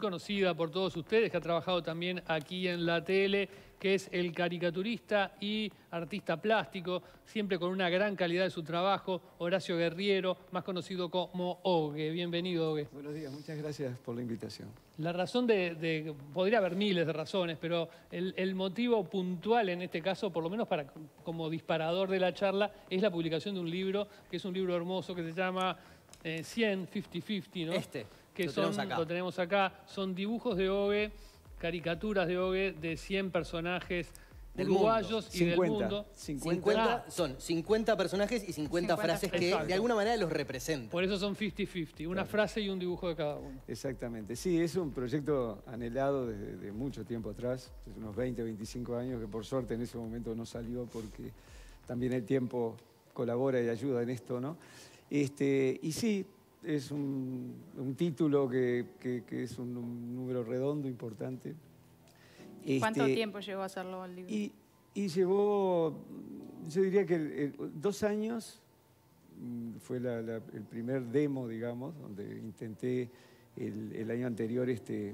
conocida por todos ustedes, que ha trabajado también aquí en la tele, que es el caricaturista y artista plástico, siempre con una gran calidad de su trabajo, Horacio Guerriero, más conocido como Ogue. Bienvenido, Ogue. Buenos días, muchas gracias por la invitación. La razón podría haber miles de razones, pero el motivo puntual en este caso, por lo menos como disparador de la charla, es la publicación de un libro, que es un libro hermoso que se llama 100, 50-50, ¿no? Que lo tenemos acá. Son dibujos de Ogue, caricaturas de Ogue de 100 personajes uruguayos y del mundo. 50 son 50 personajes y 50 frases que de alguna manera los representan. Por eso son 50-50, una frase y un dibujo de cada uno. Exactamente, sí, es un proyecto anhelado desde mucho tiempo atrás, desde unos 20, 25 años, que por suerte en ese momento no salió porque también el tiempo colabora y ayuda en esto, ¿no? Y sí, es un título que es un número redondo, importante. ¿Cuánto tiempo llevó a hacerlo el libro? Y llevó, yo diría que 2 años, fue el primer demo, digamos, donde intenté el año anterior,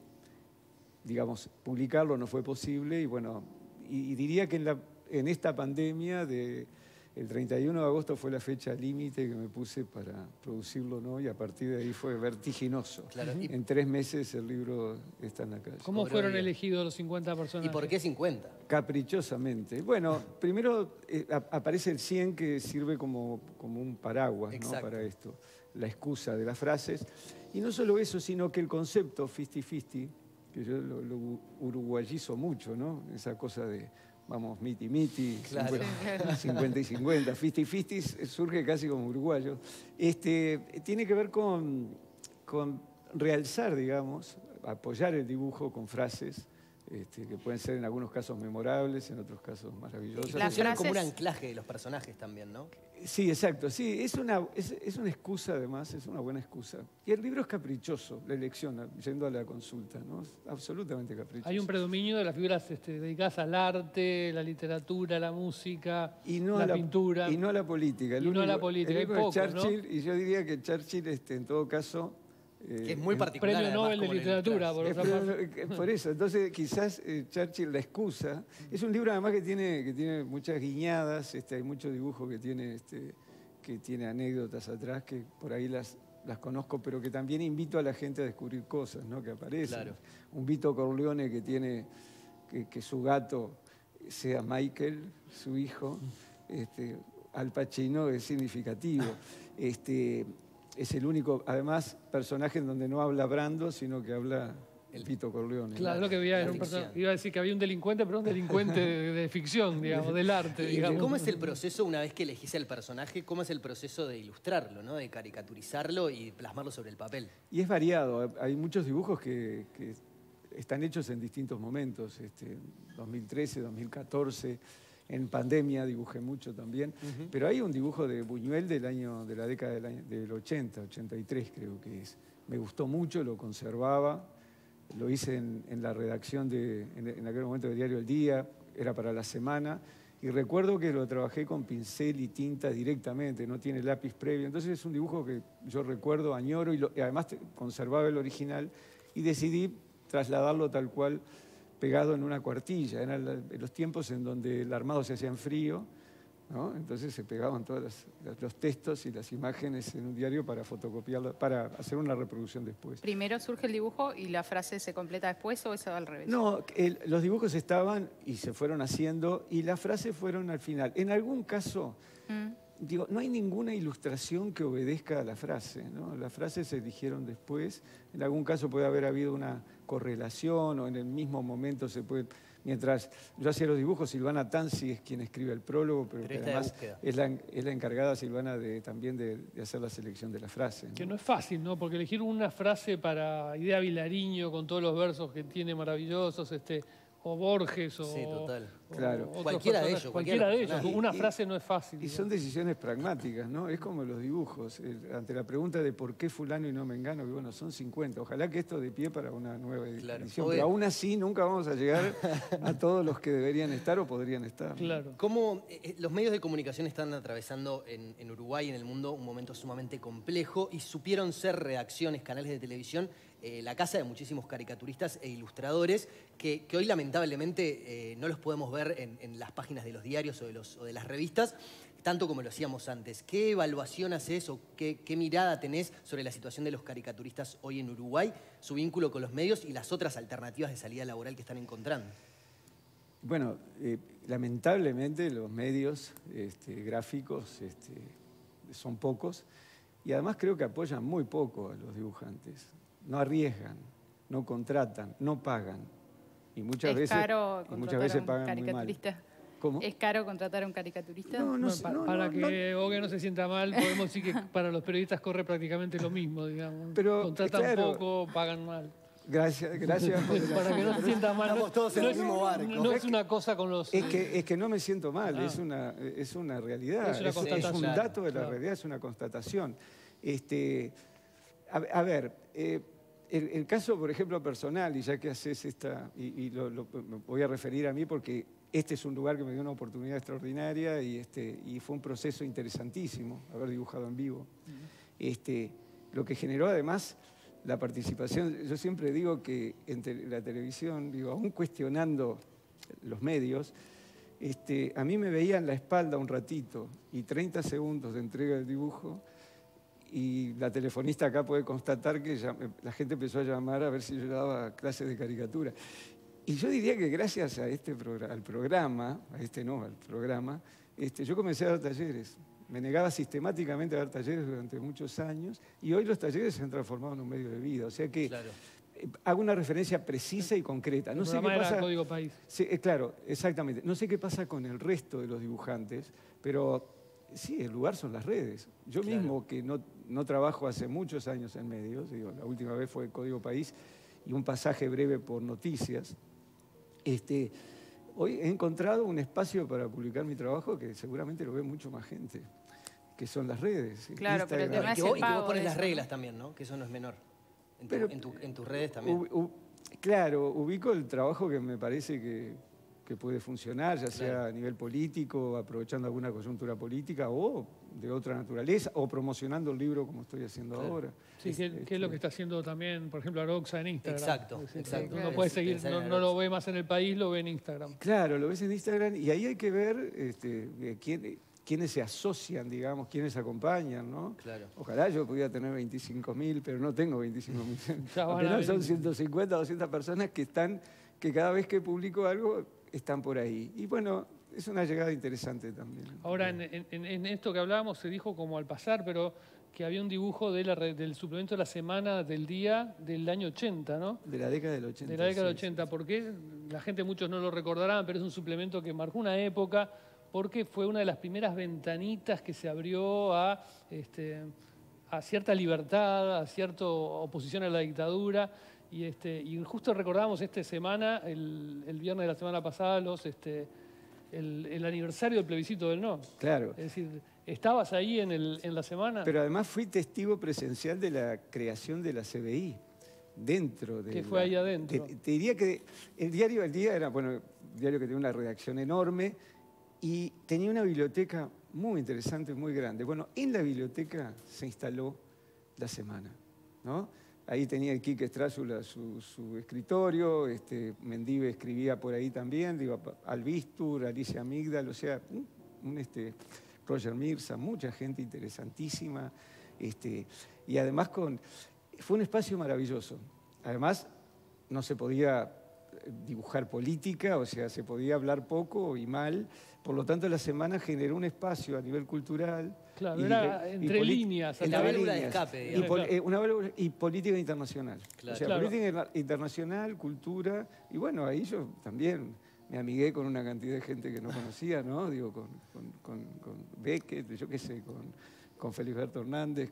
digamos, publicarlo, no fue posible, y bueno, y diría que en esta pandemia el 31 de agosto fue la fecha límite que me puse para producirlo, ¿no? Y a partir de ahí fue vertiginoso. Claro. En 3 meses el libro está en la calle. ¿Cómo fueron elegidos los 50 personajes? ¿Y por qué 50? Caprichosamente. Bueno, primero aparece el 100 que sirve como un paraguas, ¿no? Para esto, la excusa de las frases. Y no solo eso, sino que el concepto 50-50, que yo lo uruguayizo mucho, ¿no? Esa cosa de... Vamos, miti-miti, claro. 50 y 50, 50-50 surge casi como uruguayo. Tiene que ver con realzar, digamos, apoyar el dibujo con frases que pueden ser en algunos casos memorables, en otros casos maravillosas. Y funcionan como un anclaje de los personajes también, ¿no? Sí, exacto. Sí, es una excusa, además, es una buena excusa. Y el libro es caprichoso, la elección, yendo a la consulta, ¿no? Es absolutamente caprichoso. Hay un predominio de las figuras dedicadas al arte, la literatura, la música, la pintura. Y no a la política. Y no a la política, hay poco, Churchill, ¿no? Y yo diría que Churchill, en todo caso... que es muy particular. Premio Nobel de Literatura, por otra parte. Por eso, entonces quizás Churchill, la excusa. Es un libro además que tiene muchas guiñadas, hay mucho dibujo que tiene anécdotas atrás, que por ahí las conozco, pero que también invito a la gente a descubrir cosas, ¿no? Que aparecen. Claro. Un Vito Corleone que tiene que su gato sea Michael, su hijo. Al Pacino es significativo. Es el único, además, personaje en donde no habla Brando, sino que habla el Vito Corleone. Claro, lo que iba a decir que había un delincuente, pero un delincuente de ficción, digamos, del arte, digamos. ¿Cómo es el proceso, una vez que elegís el personaje, cómo es el proceso de ilustrarlo, ¿no? De caricaturizarlo y plasmarlo sobre el papel? Y es variado. Hay muchos dibujos que están hechos en distintos momentos. 2013, 2014... En pandemia dibujé mucho también, pero hay un dibujo de Buñuel de la década del 80, 83 creo que es. Me gustó mucho, lo conservaba, lo hice en la redacción en aquel momento del diario El Día, era para la semana, y recuerdo que lo trabajé con pincel y tinta directamente, no tiene lápiz previo, entonces es un dibujo que yo recuerdo, añoro, y además conservaba el original, y decidí trasladarlo tal cual, pegado en una cuartilla. Eran los tiempos en donde el armado se hacía en frío, ¿no? Entonces se pegaban todos los textos y las imágenes en un diario para fotocopiarlo, para hacer una reproducción después. ¿Primero surge el dibujo y la frase se completa después o eso al revés? No, los dibujos estaban y se fueron haciendo y las frases fueron al final. En algún caso... Digo, no hay ninguna ilustración que obedezca a la frase, ¿no? Las frases se eligieron después. En algún caso puede haber habido una correlación o en el mismo momento se puede... Mientras yo hacía los dibujos, Silvana Tanzi es quien escribe el prólogo, pero que además es la encargada, Silvana, también de hacer la selección de la frase, ¿no? Que no es fácil, ¿no? Porque elegir una frase para Idea Vilariño con todos los versos que tiene maravillosos, o Borges, sí, total. Claro. Cualquiera de ellos. Cualquiera de ellos. Una frase no es fácil. Y son decisiones pragmáticas, ¿no? Es como los dibujos. Ante la pregunta de por qué fulano y no mengano, que bueno, son 50. Ojalá que esto dé pie para una nueva edición. Pero aún así nunca vamos a llegar a todos los que deberían estar o podrían estar. Claro. ¿Cómo los medios de comunicación están atravesando en Uruguay y en el mundo un momento sumamente complejo y supieron ser redacciones, canales de televisión la casa de muchísimos caricaturistas e ilustradores que hoy lamentablemente no los podemos ver en las páginas de los diarios o de las revistas, tanto como lo hacíamos antes. ¿Qué evaluación haces o qué mirada tenés sobre la situación de los caricaturistas hoy en Uruguay, su vínculo con los medios y las otras alternativas de salida laboral que están encontrando? Bueno, lamentablemente los medios gráficos son pocos y además creo que apoyan muy poco a los dibujantes. No arriesgan, no contratan, no pagan. Y muchas veces pagan muy mal. ¿Cómo? ¿Es caro contratar a un caricaturista? Para que Ogue no se sienta mal, podemos decir que para los periodistas corre prácticamente lo mismo, digamos. Pero, contratan poco, pagan mal. Gracias. Para que no se sienta mal. Estamos todos en el mismo barco. No es una cosa con los... Es que no me siento mal, es una realidad. Es una constatación. Es un dato de la realidad, es una constatación. A ver, el caso, por ejemplo, personal, y ya que haces esta, y me voy a referir a mí porque este es un lugar que me dio una oportunidad extraordinaria y fue un proceso interesantísimo haber dibujado en vivo. Lo que generó además la participación, yo siempre digo que en la televisión, aún cuestionando los medios, a mí me veían la espalda un ratito y 30 segundos de entrega del dibujo y la telefonista acá puede constatar que la gente empezó a llamar a ver si yo daba clases de caricatura. Y yo diría que gracias a al programa, yo comencé a dar talleres. Me negaba sistemáticamente a dar talleres durante muchos años y hoy los talleres se han transformado en un medio de vida. O sea que hago una referencia precisa y concreta. No sé qué pasa. Código País. Sí, claro, exactamente. No sé qué pasa con el resto de los dibujantes, pero sí, el lugar son las redes. Yo mismo, que no trabajo hace muchos años en medios, la última vez fue Código País y un pasaje breve por Noticias, hoy he encontrado un espacio para publicar mi trabajo que seguramente lo ve mucho más gente, que son las redes. Claro, pero el tema es y que vos pones las reglas también, ¿no? Que eso no es menor. En tus redes también. Claro, ubico el trabajo que me parece que puede funcionar, ya sea a nivel político, aprovechando alguna coyuntura política o de otra naturaleza, o promocionando el libro como estoy haciendo ahora. Sí, que es lo que está haciendo tamén, por ejemplo, Aroxa en Instagram. Exacto. Uno puede seguir, no lo ve más en el país, lo ve en Instagram. Claro, lo ves en Instagram y ahí hay que ver quiénes se asocian, digamos, quiénes acompañan, ¿no? Claro. Ojalá yo pudiera tener 25.000, pero no tengo 25.000. Apenas son 150, 200 personas que cada vez que publico algo están por ahí. Y bueno, es una llegada interesante también. Ahora, en esto que hablábamos se dijo como al pasar, pero que había un dibujo del suplemento de la semana del día del año 80, ¿no? De la década del 80. De la década del 80, porque la gente, muchos no lo recordarán, pero es un suplemento que marcó una época porque fue una de las primeras ventanitas que se abrió a cierta libertad, a cierta oposición a la dictadura. Y justo recordábamos esta semana, el viernes de la semana pasada, el aniversario del plebiscito del no. Claro. Es decir, ¿estabas ahí en la semana? Pero además fui testigo presencial de la creación de la CBI, dentro de... ¿Qué fue ahí adentro? Te diría que el diario El Día era, un diario que tenía una redacción enorme y tenía una biblioteca muy interesante, muy grande. Bueno, en la biblioteca se instaló la semana, ¿no? Ahí tenía el Quique Estrázula su escritorio, Mendive escribía por ahí también, Albistur, Alicia Migdal, o sea, Roger Mirza, mucha gente interesantísima. Y además fue un espacio maravilloso. Además, no se podía dibujar política, o sea, se podía hablar poco y mal. Por lo tanto, la semana generó un espacio a nivel cultural. Claro, era entre líneas. La válvula de escape. Y política internacional. Claro. O sea, política internacional, cultura. Y bueno, ahí yo también me amigué con una cantidad de gente que no conocía, ¿no? Digo, con Beckett, yo qué sé, con Felisberto Hernández,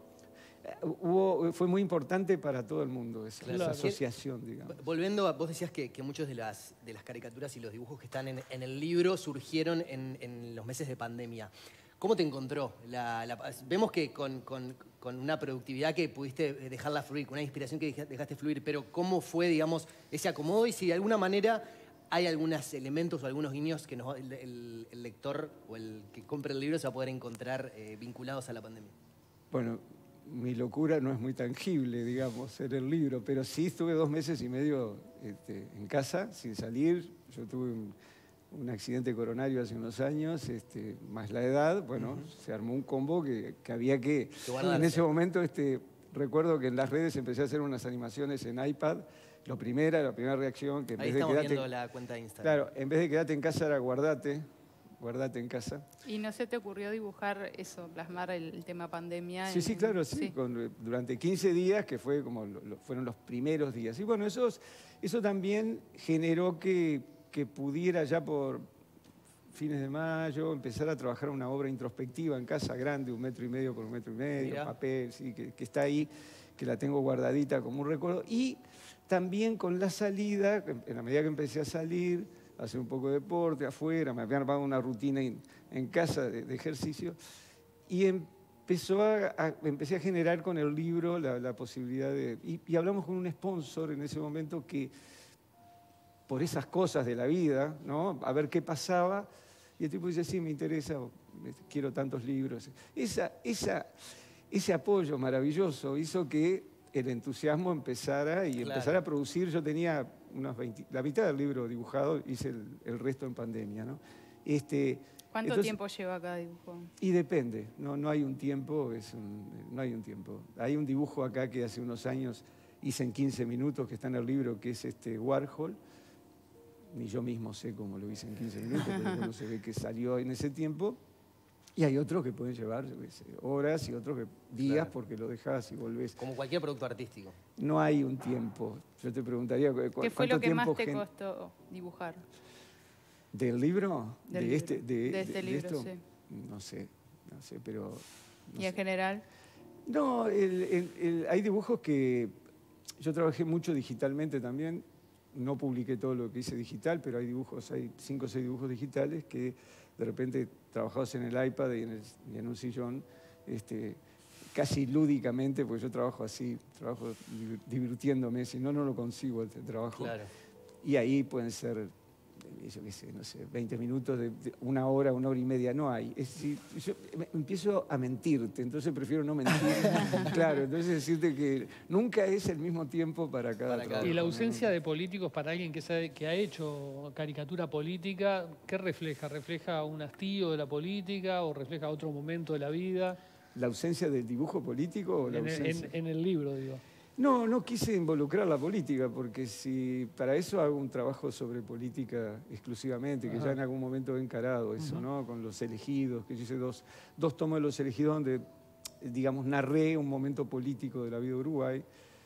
fue muy importante para todo el mundo esa asociación, digamos. Volviendo vos decías que muchos de las caricaturas y los dibujos que están en el libro surgieron en los meses de pandemia. ¿Cómo te encontró? Vemos que con una productividad que pudiste dejarla fluir, con una inspiración que dejaste fluir, pero ¿cómo fue, digamos, ese acomodo? Y si de alguna manera hay algunos elementos o algunos guiños que el lector o el que compre el libro se va a poder encontrar vinculados a la pandemia. Bueno, mi locura no es muy tangible, digamos, en el libro, pero sí estuve 2 meses y medio en casa, sin salir. Yo tuve un accidente coronario hace unos años, más la edad, bueno, se armó un combo que había que... En ese momento, recuerdo que en las redes empecé a hacer unas animaciones en iPad. La primera reacción, que en Ahí vez de estamos quedarte... viendo la cuenta de Instagram. Claro, en vez de quedarte en casa era guardate en casa. ¿Y no se te ocurrió dibujar eso, plasmar el tema pandemia? Sí, claro, sí. Durante 15 días, que fue como fueron los primeros días. Y bueno, eso también generó que pudiera ya por fines de mayo empezar a trabajar una obra introspectiva en casa grande, 1,5 metros por 1,5 metros, Mirá. papel, sí, que está ahí, que la tengo guardadita como un recuerdo. Y también con la salida, en la medida que empecé a salir, a hacer un poco de deporte afuera, me había armado una rutina en casa de ejercicio, y empecé a generar con el libro la posibilidad de... Y hablamos con un sponsor en ese momento que, por esas cosas de la vida, ¿no? A ver qué pasaba, y el tipo dice, sí, me interesa, quiero tantos libros. Ese apoyo maravilloso hizo que el entusiasmo empezara y empezara a producir. Yo tenía la mitad del libro dibujado, hice el resto en pandemia, ¿no? ¿Cuánto tiempo lleva cada dibujo? Y depende, no hay un tiempo, no hay un tiempo. Hay un dibujo acá que hace unos años hice en 15 minutos, que está en el libro, que es Warhol. Ni yo mismo sé cómo lo hice en 15 minutos, pero bueno, se ve que salió en ese tiempo. Y hay otros que pueden llevar, yo qué sé, horas, y otros que días, claro, porque lo dejás y volvés. Como cualquier producto artístico. No hay un tiempo. Yo te preguntaría, ¿qué fue lo que más te costó dibujar? ¿Del libro? De este libro, sí. No sé, pero... ¿Y en general? No, hay dibujos que... Yo trabajé mucho digitalmente también. No publiqué todo lo que hice digital, pero hay 5 o 6 dibujos digitales que de repente trabajados en el iPad y en un sillón, casi lúdicamente, porque yo trabajo así, trabajo divirtiéndome, si no, no lo consigo el trabajo. Claro. Y ahí pueden ser, yo qué sé, no sé, 20 minutos, de 1 hora, 1 hora y media, no hay. Es decir, yo empiezo a mentirte, entonces prefiero no mentir. Claro, entonces decirte que nunca es el mismo tiempo para cada trabajo. Y la ausencia de políticos para alguien que ha hecho caricatura política, ¿qué refleja? ¿Refleja un hastío de la política o refleja otro momento de la vida? ¿La ausencia del dibujo político o la ausencia? En el libro, digo. No quise involucrar la política, porque si para eso hago un trabajo sobre política exclusivamente, que ya en algún momento he encarado eso, ¿no? Con Los Elegidos, que yo hice dos tomos de Los Elegidos donde, digamos, narré un momento político de la vida de Uruguay.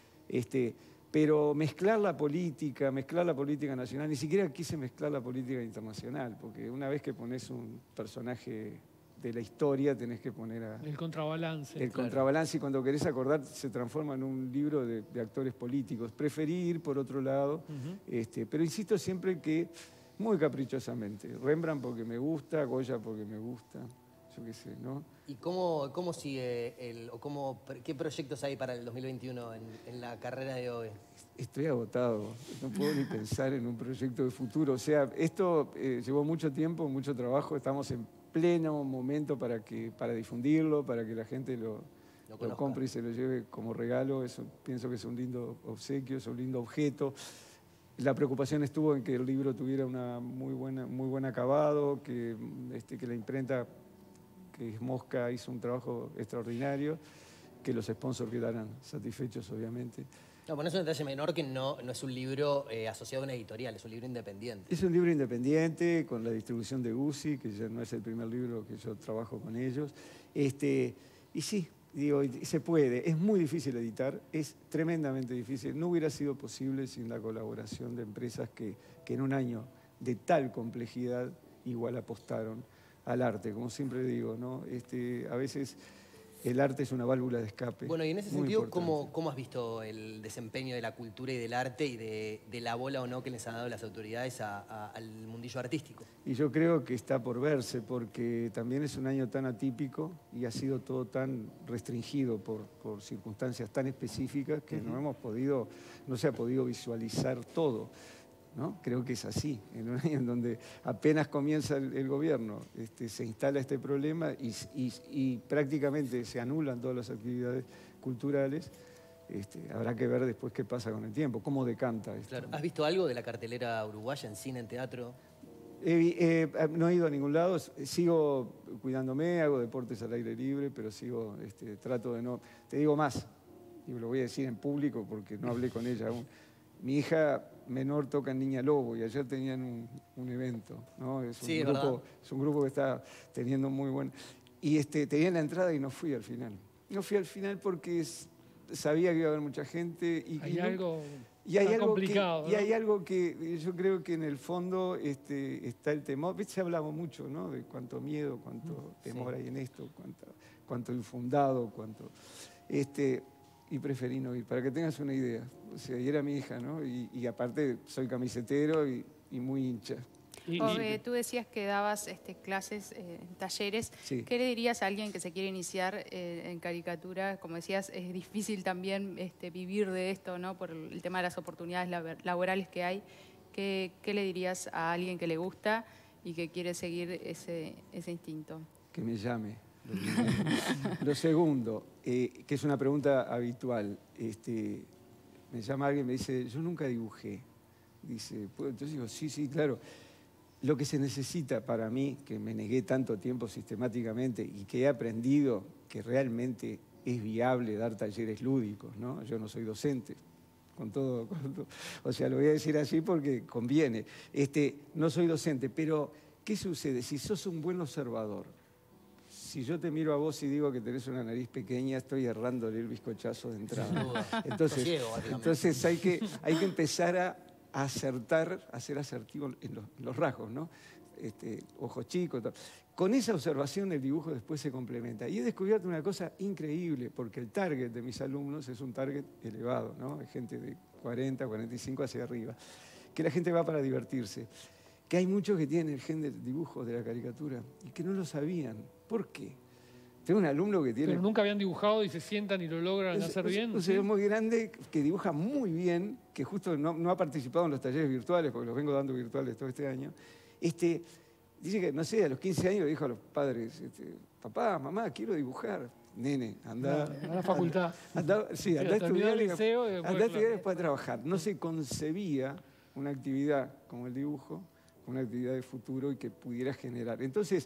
Pero mezclar la política nacional, ni siquiera quise mezclar la política internacional, porque una vez que pones un personaje de la historia tenés que poner el contrabalance. El contrabalance, y cuando querés acordar se transforma en un libro de actores políticos. Preferí ir por otro lado, pero insisto siempre que muy caprichosamente. Rembrandt porque me gusta, Goya porque me gusta, yo qué sé, ¿no? ¿Y cómo sigue qué proyectos hay para el 2021 en la carrera de OE? Estoy agotado, no puedo ni pensar en un proyecto de futuro. O sea, esto llevó mucho tiempo, mucho trabajo, estamos en pleno momento para difundirlo, para que la gente lo compre y se lo lleve como regalo. Eso pienso que es un lindo obsequio, es un lindo objeto. La preocupación estuvo en que el libro tuviera una muy buen acabado, que la imprenta, que es Mosca, hizo un trabajo extraordinario, que los sponsors quedaran satisfechos, obviamente. No, bueno, es un detalle menor que no es un libro asociado a una editorial, es un libro independiente. Es un libro independiente con la distribución de Guzzi, que ya no es el primer libro que yo trabajo con ellos. Y sí, digo, se puede. Es muy difícil editar, es tremendamente difícil. No hubiera sido posible sin la colaboración de empresas que en un año de tal complejidad igual apostaron al arte, como siempre digo, ¿no? A veces el arte es una válvula de escape. Bueno, y en ese sentido, ¿cómo has visto el desempeño de la cultura y del arte y de la bola o no que les han dado las autoridades al mundillo artístico? Y yo creo que está por verse, porque también es un año tan atípico y ha sido todo tan restringido por circunstancias tan específicas que no se ha podido visualizar todo, ¿no? Creo que es así, en un año en donde apenas comienza el gobierno, se instala este problema y prácticamente se anulan todas las actividades. culturales. Habrá que ver después qué pasa con el tiempo, cómo decanta esto. Claro. ¿Has visto algo de la cartelera uruguaya en cine, en teatro? No he ido a ningún lado, sigo cuidándome, hago deportes al aire libre, pero sigo, trato de no... Te digo más, y lo voy a decir en público porque no hablé con ella aún. Mi hija menor toca en Niña Lobo y ayer tenían un evento, ¿no? Es un grupo que está teniendo muy buen... Y tenía la entrada y no fui al final. No fui al final porque sabía que iba a haber mucha gente. Hay algo complicado. ¿no? Y hay algo que yo creo que en el fondo está el temor. ¿Viste? Hablamos mucho, ¿no? De cuánto miedo, cuánto temor hay en esto, cuánto infundado, cuánto... Y preferí no ir, para que tengas una idea. O sea, y era mi hija, ¿no? Y aparte soy camisetero y muy hincha. Tú decías que dabas clases, talleres. Sí. ¿Qué le dirías a alguien que se quiere iniciar en caricatura? Como decías, es difícil también vivir de esto, ¿no? Por el tema de las oportunidades laborales que hay. ¿Qué le dirías a alguien que le gusta y que quiere seguir ese instinto? Que me llame. Lo segundo, que es una pregunta habitual. Me llama alguien y me dice, yo nunca dibujé. Dice, entonces digo, sí, claro. Lo que se necesita para mí, que me negué tanto tiempo sistemáticamente y que he aprendido que realmente es viable dar talleres lúdicos, ¿no? Yo no soy docente, con todo. O sea, lo voy a decir así porque conviene. No soy docente, pero ¿qué sucede? Si sos un buen observador, si yo te miro a vos y digo que tenés una nariz pequeña, estoy errándole el bizcochazo de entrada. Entonces hay que empezar a acertar, a ser asertivo en los rasgos, ¿no? Ojos chicos, todo. Con esa observación el dibujo después se complementa. Y he descubierto una cosa increíble, porque el target de mis alumnos es un target elevado, ¿no? Hay gente de 40, 45 hacia arriba, que la gente va para divertirse. Que hay muchos que tienen el gen del dibujo, de la caricatura, y que no lo sabían. ¿Por qué? Tengo un alumno que tiene... Pero nunca habían dibujado y se sientan y lo logran hacer bien. Un señor muy grande que dibuja muy bien, que justo no ha participado en los talleres virtuales, porque los vengo dando virtuales todo este año. Dice que, no sé, a los 15 años le dijo a los padres, papá, mamá, quiero dibujar. Nene, anda a la facultad. Anda a estudiar el liceo y después a trabajar. No se concebía una actividad como el dibujo, una actividad de futuro y que pudiera generar. Entonces,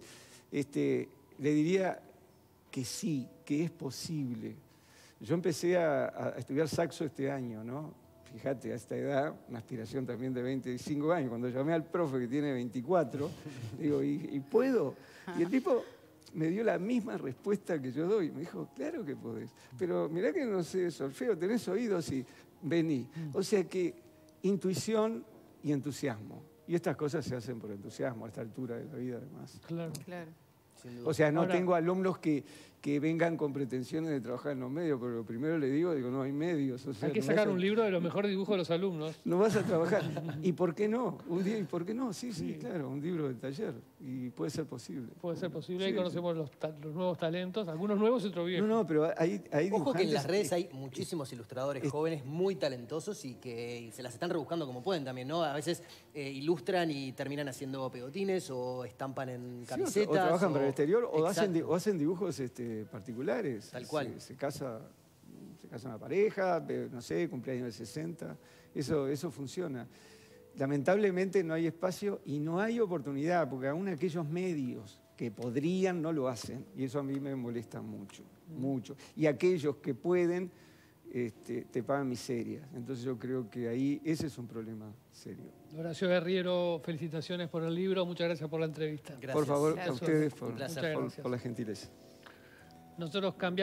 le diría que sí, que es posible. Yo empecé a estudiar saxo este año, ¿no? Fíjate, a esta edad, una aspiración también de 25 años. Cuando llamé al profe que tiene 24, digo, ¿y puedo? Y el tipo me dio la misma respuesta que yo doy. Me dijo, claro que podés. Pero mirá que no sé solfeo, tenés oídos y vení. O sea que intuición y entusiasmo. Y estas cosas se hacen por entusiasmo a esta altura de la vida, además. Claro. O sea, no tengo alumnos que vengan con pretensiones de trabajar en los medios, pero lo primero le digo, no hay medios. O sea, hay que sacar un libro de los mejores dibujos de los alumnos. No vas a trabajar. ¿Y por qué no? Un día, ¿y por qué no? Sí, claro, un libro del taller. Y puede ser posible. Puede ser posible. Ahí conocemos los nuevos talentos, algunos nuevos y otros viejos. No, pero hay dibujantes... Ojo que en las redes hay muchísimos ilustradores jóvenes muy talentosos y que se las están rebuscando como pueden también, ¿no? A veces ilustran y terminan haciendo pegotines o estampan en camisetas. O trabajan para el exterior o hacen dibujos particulares. Tal cual. Se casa una pareja, no sé, cumpleaños de 60. Eso funciona. Lamentablemente no hay espacio y no hay oportunidad, porque aún aquellos medios que podrían no lo hacen. Y eso a mí me molesta mucho, mucho. Y aquellos que pueden te pagan miserias. Entonces yo creo que ahí ese es un problema serio. Horacio Guerriero, felicitaciones por el libro. Muchas gracias por la entrevista. Gracias. Por favor, a ustedes por la gentileza. Nosotros cambiamos.